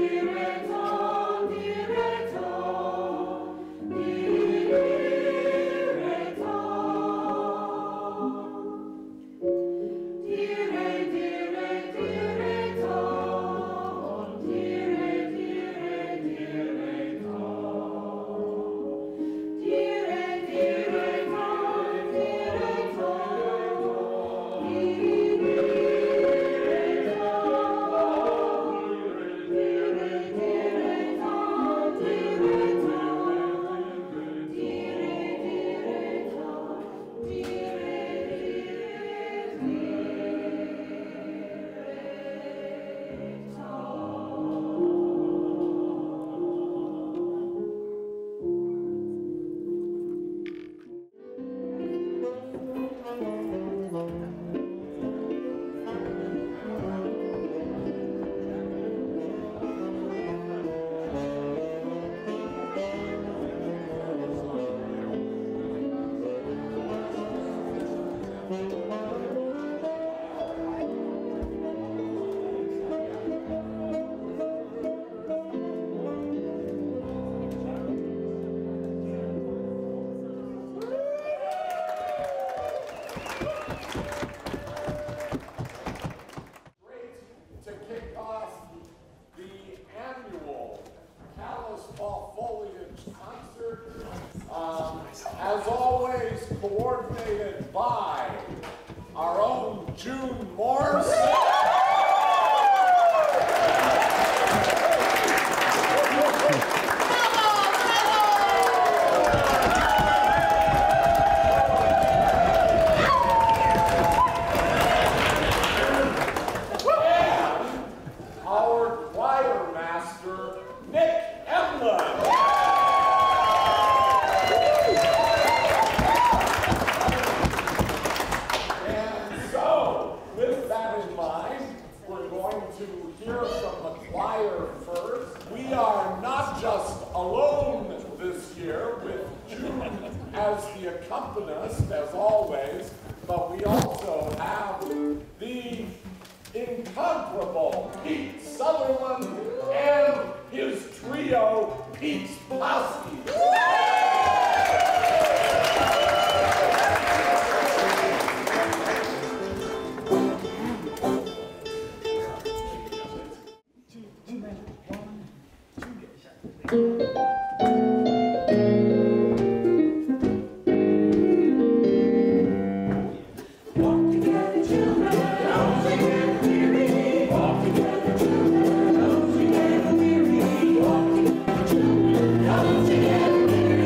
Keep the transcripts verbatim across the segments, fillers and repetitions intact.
Foliage concert, um, as always coordinated by our own June Morse. Our choir master, Nick Emlen. And so, with that in mind, we're going to hear from the choir first. We are not just alone this year with June as the accompanist, as always, but we also have the incomparable Pete Sutherland and his trio, Pete's Posse. Together,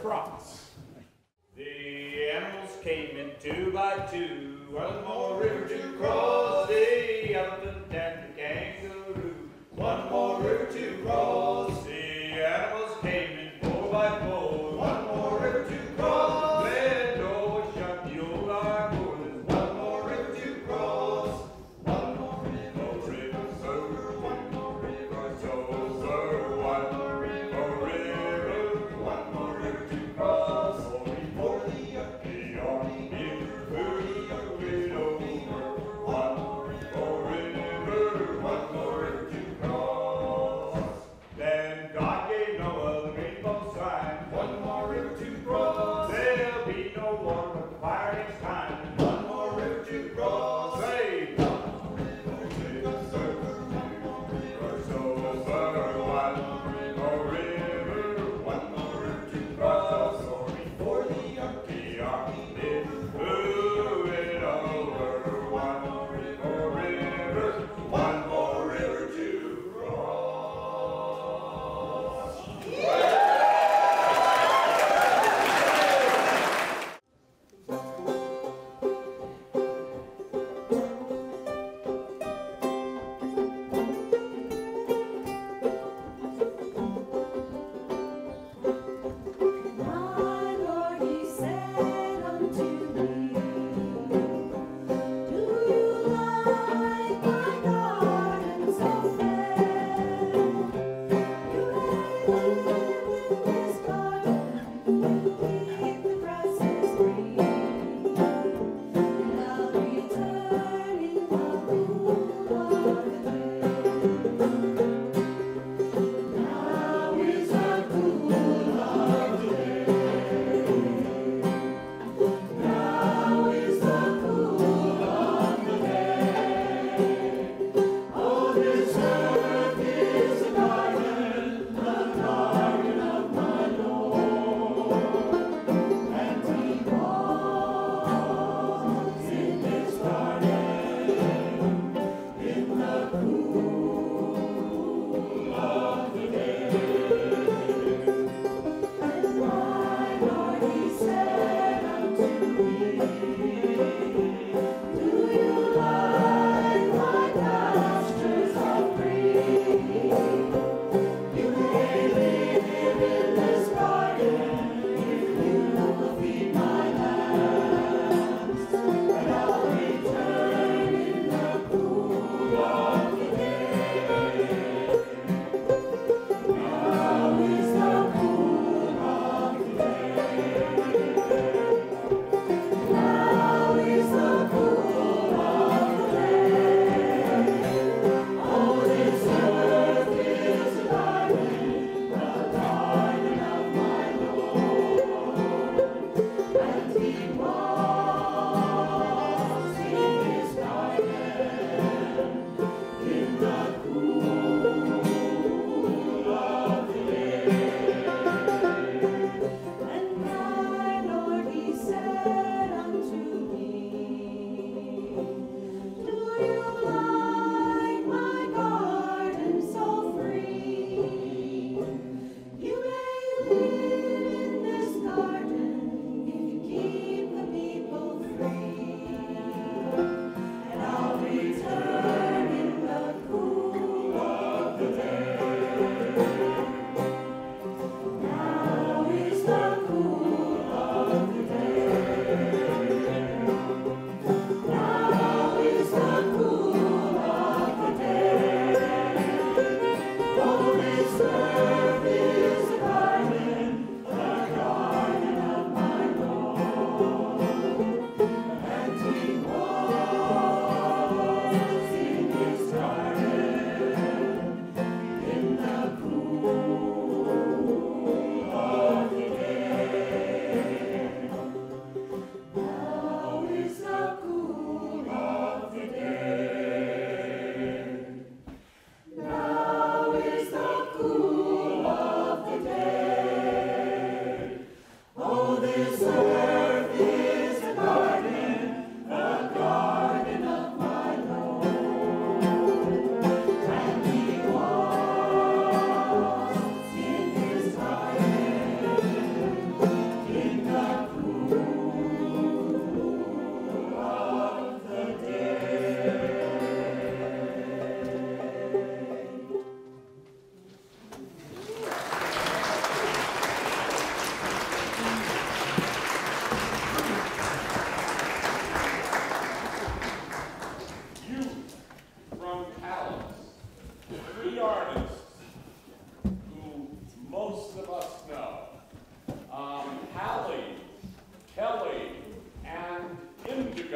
cross. The animals came in two by two, one more river to cross, the elephant and the kangaroo. One more river to cross, the animals came in four by four, one more river to cross, let go and shut the old iron door. There's one more river to cross, one more river, river's over, one more river's over, one more river, river, one more river to cross. Sorry for the ugly army, move it over, one more river, one more river to cross. Then God gave Noah the rainbow sign, one more river to cross. There'll be no war but the fire next time, one more river to cross. Say, one more river to over, one more river over, one more river, one more river to cross. Sorry for the ugly army, move it over, one more river, one more river to cross.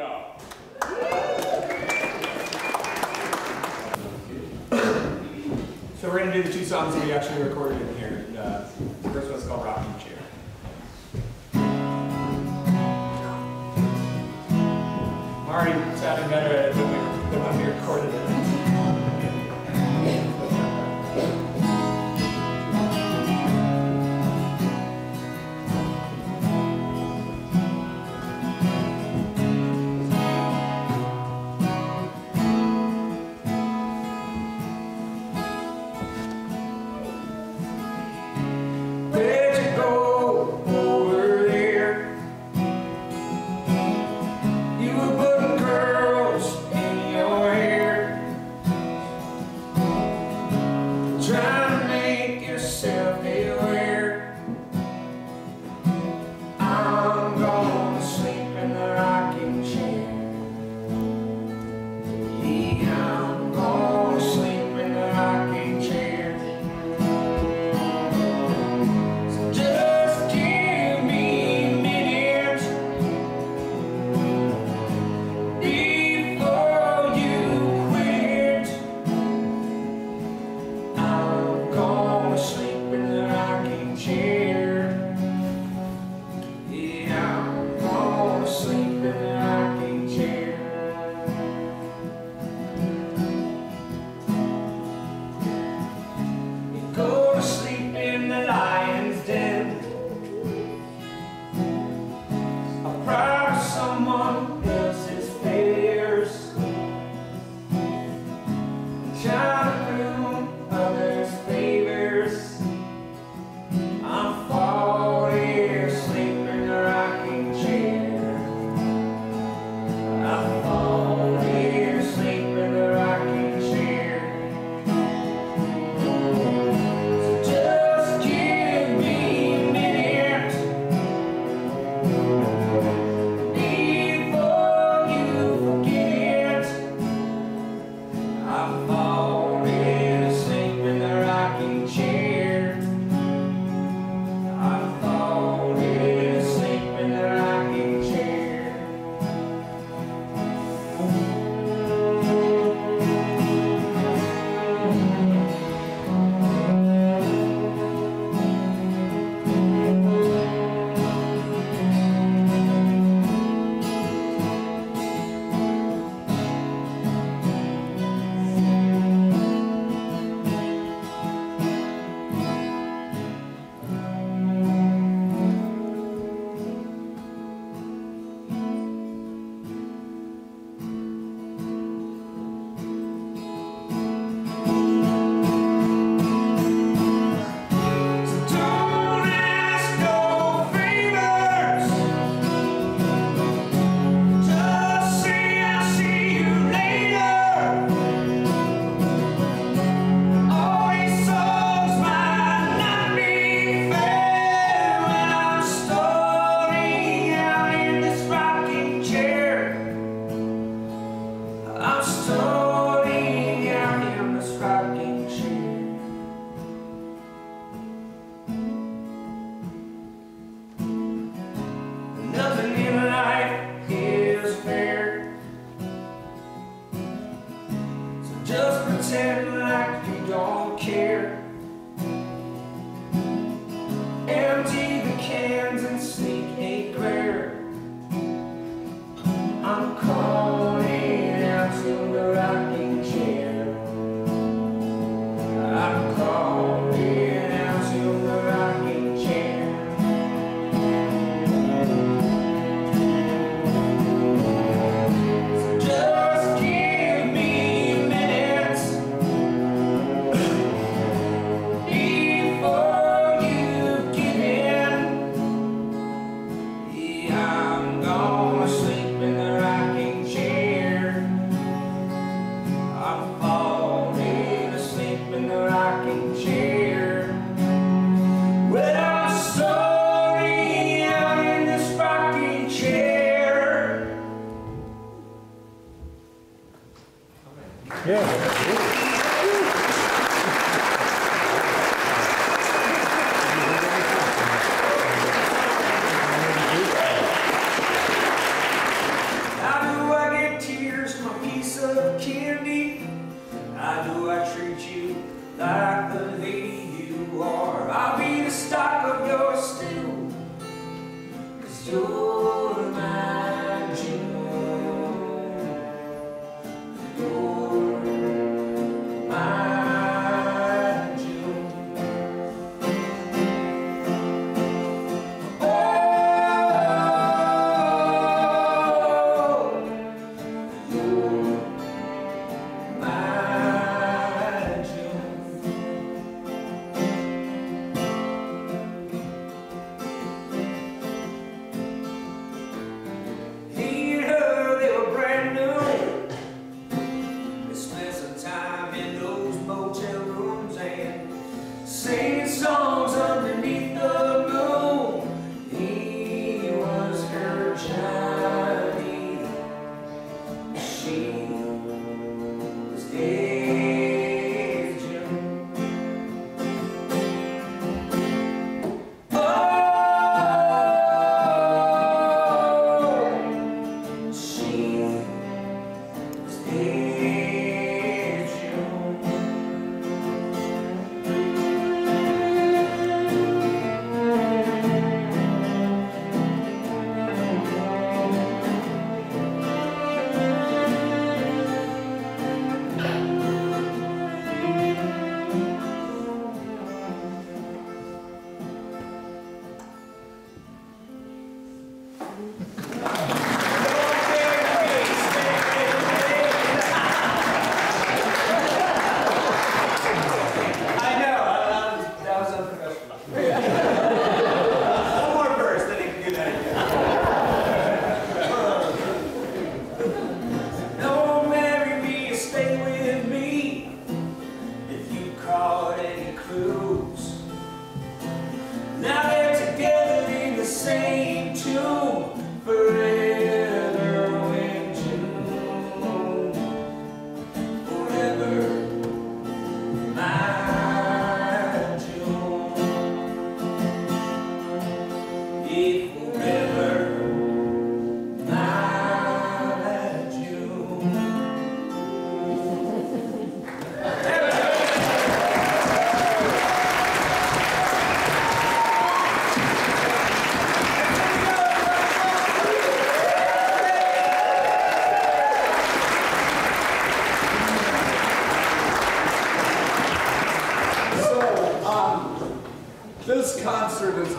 go. So we're going to do the two songs that we actually recorded in here. And, uh, the first one's called Rocking Chair. I'm already sounding better at it than, we, than when we recorded it. I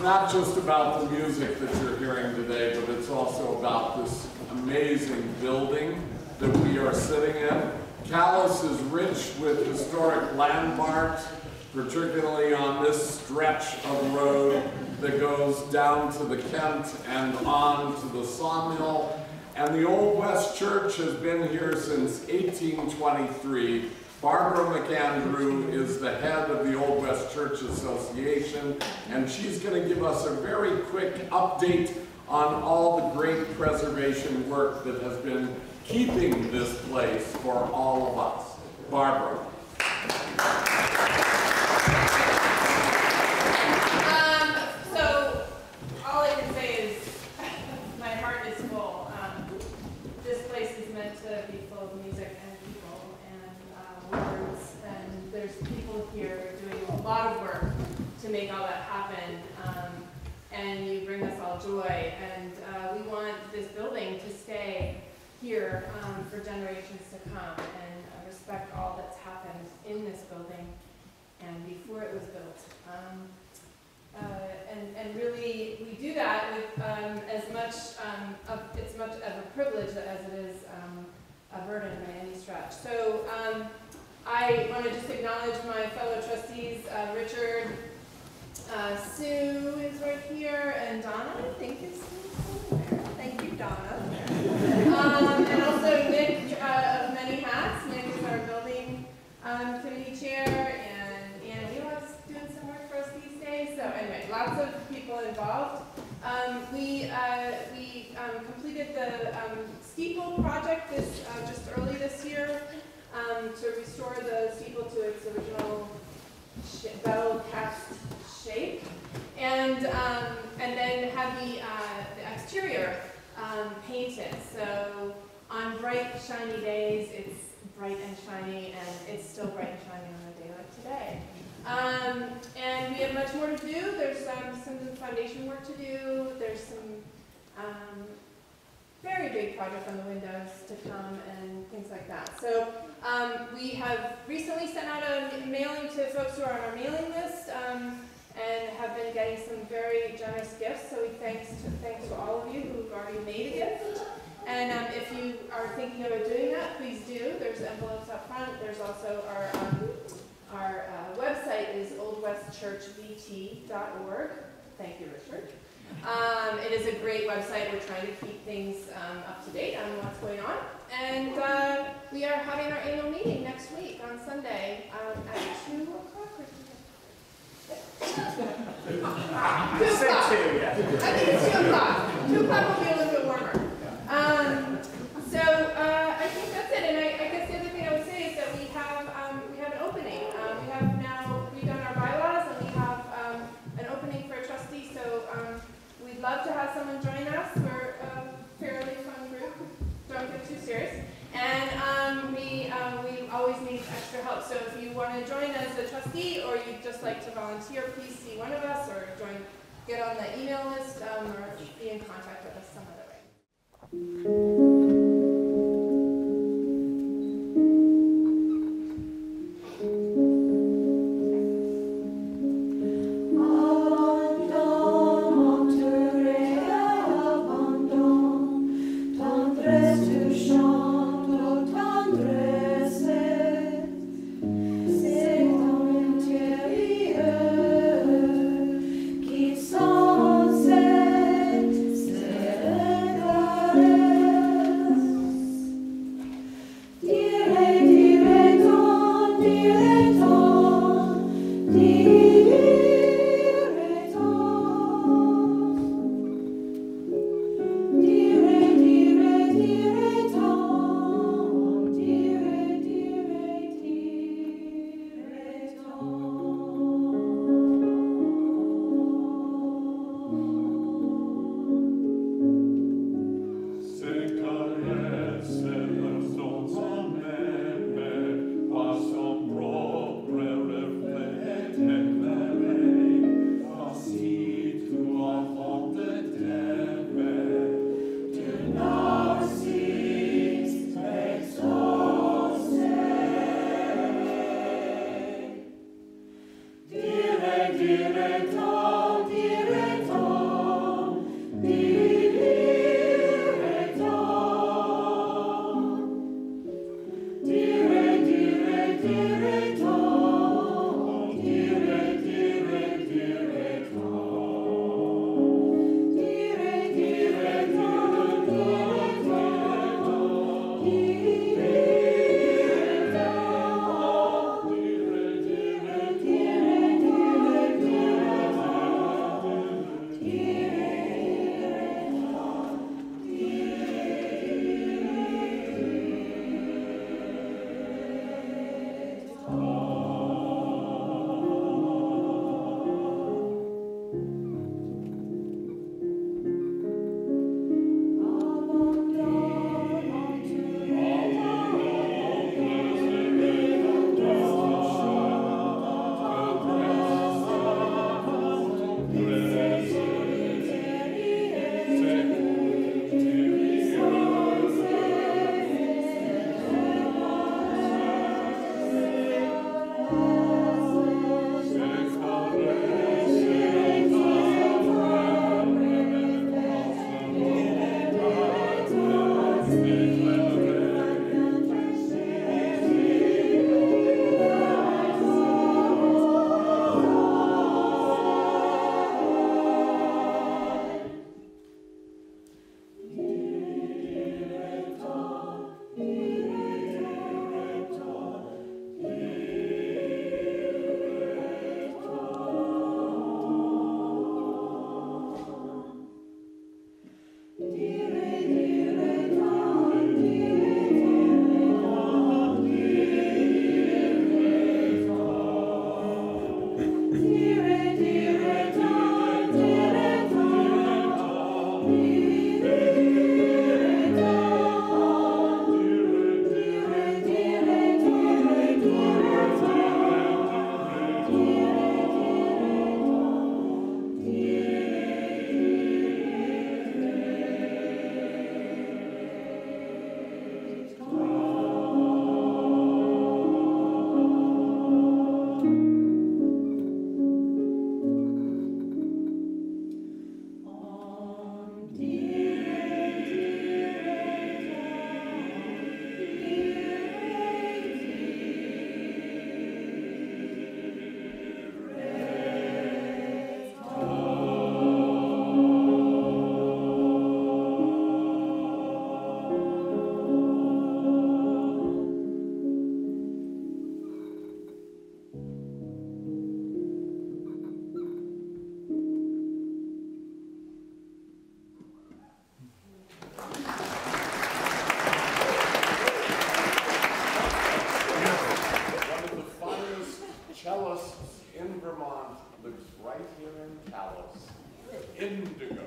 not just about the music that you're hearing today, but it's also about this amazing building that we are sitting in. Calais is rich with historic landmarks, particularly on this stretch of road that goes down to the Kent and on to the Sawmill. And the Old West Church has been here since eighteen twenty-three. Barbara McAndrew is the head of the Old West Church Association, and she's going to give us a very quick update on all the great preservation work that has been keeping this place for all of us. Barbara. Um, so, all I can say is my heart is full. Um, this place is meant to be full of music and people and uh, words, and there's people here doing a lot of work to make all that happen. Um, and you bring us all joy, and uh, we want this building to stay here um, for generations to come, and uh, respect all that's happened in this building and before it was built. Um, uh, and, and really, we do that with um, as much, um, of, it's much of a privilege as it is um, a burden by any stretch. So um, I want to just acknowledge my fellow trustees, uh, Richard, uh, Sue is right here, and Donna, I think is there. Thank you, Donna. Um, and also Nick uh, of Many Hats. Nick is our building um, committee chair, and Anna Wheelock's doing some work for us these days. So anyway, lots of people involved. Um, we uh, we um, completed the um, steeple project this uh, just early this year um, to restore the steeple to its original bell cast shape, and um, and then have the uh, the exterior um, painted. So on bright, shiny days, it's bright and shiny, and it's still bright and shiny on a day like today. Um, and we have much more to do. There's um, some foundation work to do. There's some um, very big project on the windows to come and things like that. So um, we have recently sent out a mailing to folks who are on our mailing list um, and have been getting some very generous gifts. So we thanks to, thanks to all of you who've already made a gift. And um, if you are thinking about doing that, please do. There's envelopes up front. There's also our, um, our uh, website is old west church v t dot org. Thank you, Richard. Um, it is a great website. We're trying to keep things um, up to date on what's going on. And uh, we are having our annual meeting next week on Sunday um, at two o'clock. two o'clock. Two, yeah. I think it's two o'clock. two o'clock will be a little bit warmer. Um, so uh, I think that's it. And I, I guess the other thing I would say is that we have um, we have an opening. Um, we have now redone our bylaws, and we have um, an opening for a trustee. So um, we'd love to have someone join us. We're a fairly fun group. Don't get too serious. And um, we um, we always need extra help. So if you want to join as a trustee, or you'd just like to volunteer, please see one of us, or join, get on the email list, um, or be in contact with us some other way. Thank you. Indigo.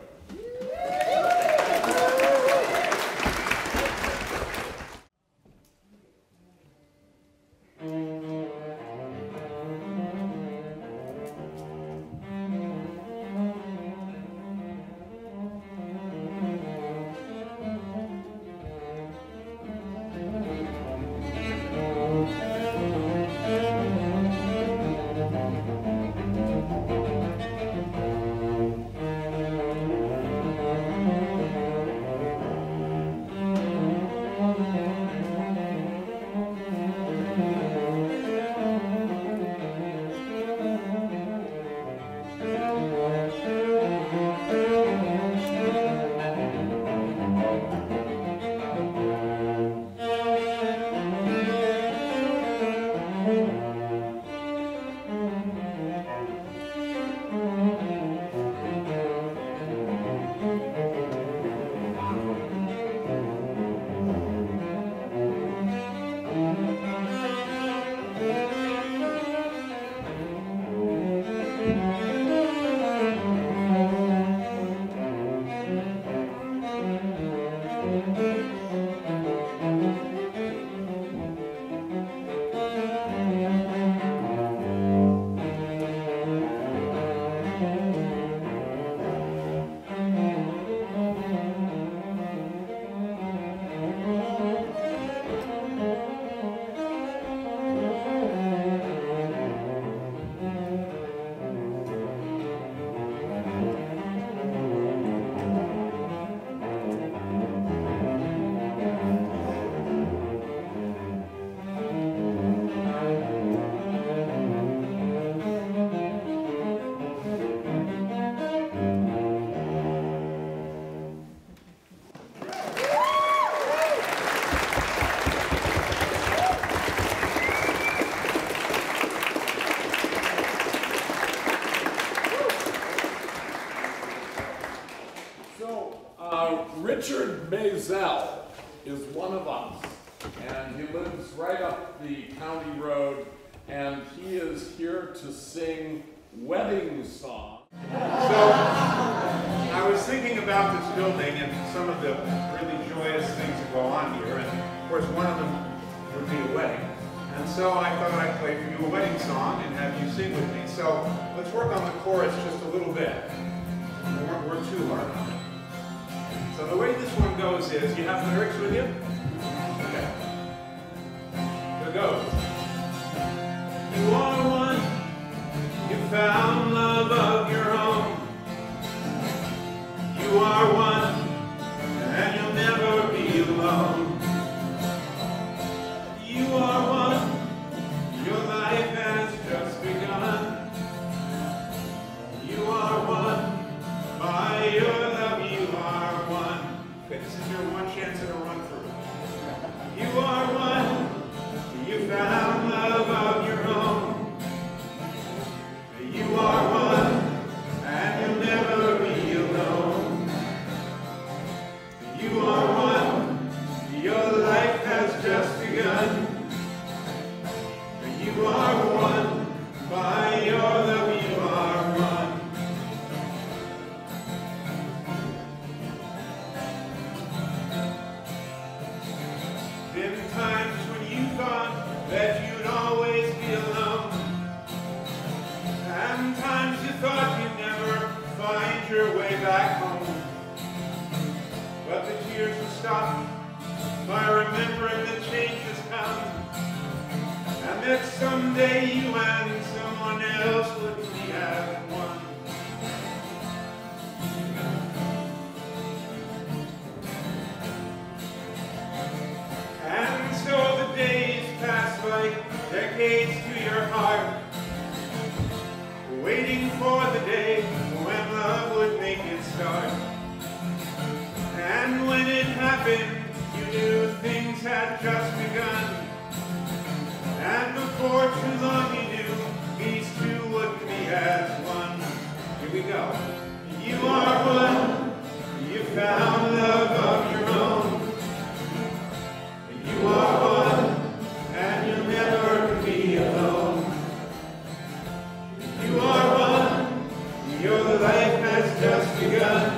Richard Maisel is one of us, and he lives right up the county road, and he is here to sing wedding song. So, I was thinking about this building and some of the really joyous things that go on here, and of course one of them would be a wedding. And so I thought I'd play for you a wedding song and have you sing with me. So let's work on the chorus just a little bit. We won't work too hard on it. So the way this one goes is, you have the lyrics with you? Okay. Here it goes. You are one, you found love of your own. You are one, and you'll never be alone. Been times when you thought that you'd always be alone, and times you thought you'd never find your way back home. But the tears will stop by remembering that change has come, and that someday you and someone else would be as one. And so the days pass like decades to your heart, waiting for the day when love would make it start. And when it happened, you knew things had just begun. And before too long you knew these two would be as one. Here we go. You are one, you found love of your own. You are one, and you'll never be alone. You are one, your life has just begun.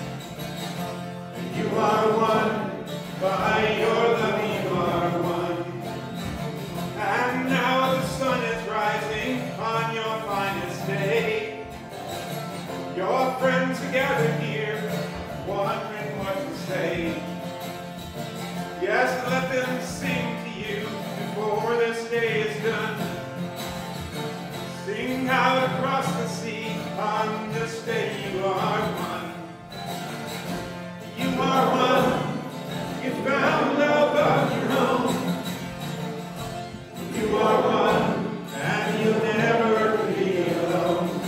You are one, by your love you are one. And now the sun is rising on your finest day. Your friends are gathered here, wondering what to say. Yes, let them sing to you before this day is done. Sing out across the sea, on this day you are one. You are one, you found love of your own. You are one, and you'll never be alone.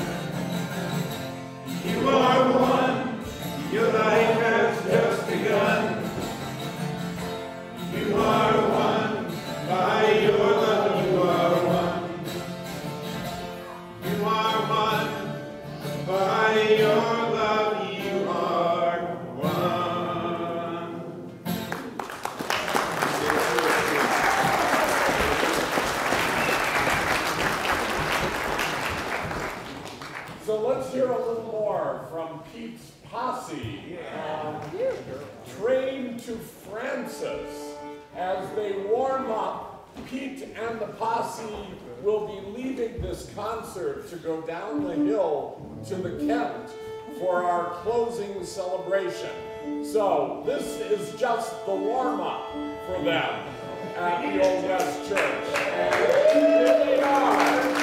You are one, your life has just begun. You are one, by your love you are one. You are one, by your love you are one. So let's hear a little more from Pete's Posse, um, Train to Francis. As they warm up, Pete and the Posse will be leaving this concert to go down the hill to the Kent for our closing celebration. So this is just the warm-up for them at the Old West Church. And here they are.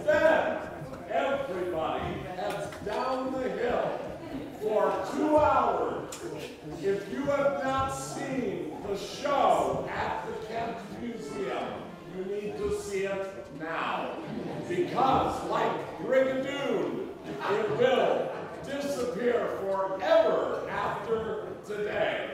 then everybody heads down the hill for two hours. If you have not seen the show at the Kent Museum, you need to see it now. Because, like Brigadoon, it will disappear forever after today.